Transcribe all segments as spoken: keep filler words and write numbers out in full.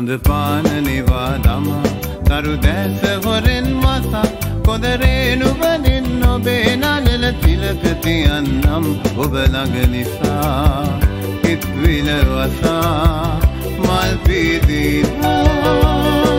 සඳ පාන නිවා දමා තරු දැස හොරෙන් මසා කොදරේ නුවනින් ඔබේ නලල තිලක තියන්නම් ඔබ ළඟ නිසා හිත් විලවසා මල් පීදිවා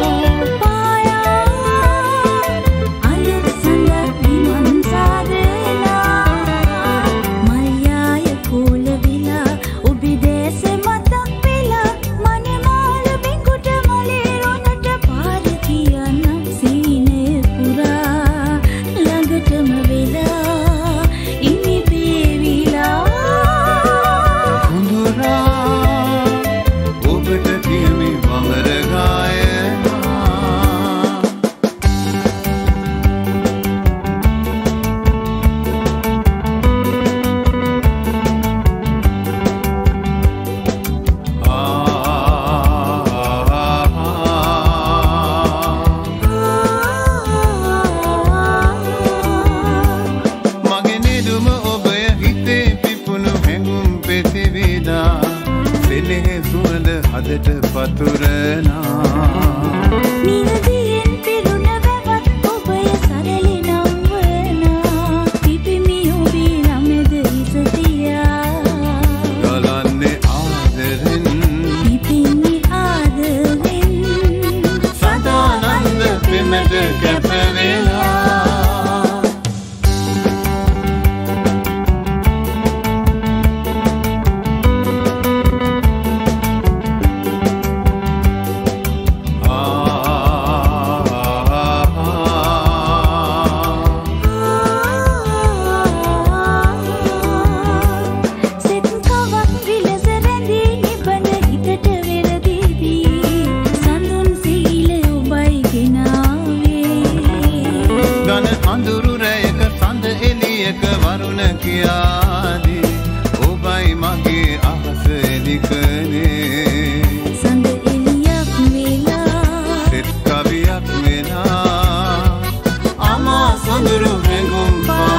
හදට පතුරනා නිරදියෙන් පිරුණ වැවත් ඔබය සරලි නම් වනා පිපිමි ඔබේ ළමද හිස තියා ගලන්නේ ආදරෙන් පිපින්නේ ආදරෙන් සදානන්ද පෙමට කැප වෙලා අඳුරු රැයක සඳ එළියක වරුණ කියාදී ඔබයි මගේ අහස එලිකනේ සඳ එළියක් වෙලා සෙත් කවියක් වෙලා අමා සඳුරු හැඟුම්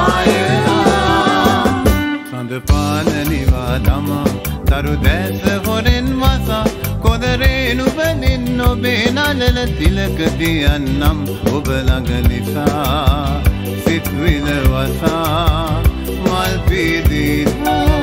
පායලා සඳ පාන නිවා දමා තරු දැස හොරෙන් මසා කොදරේ නුවනින් ඔබේ නලල තිලක තියන්නම් ඔබ ළඟ නිසා සිත් විලවසා මල් පීදිවා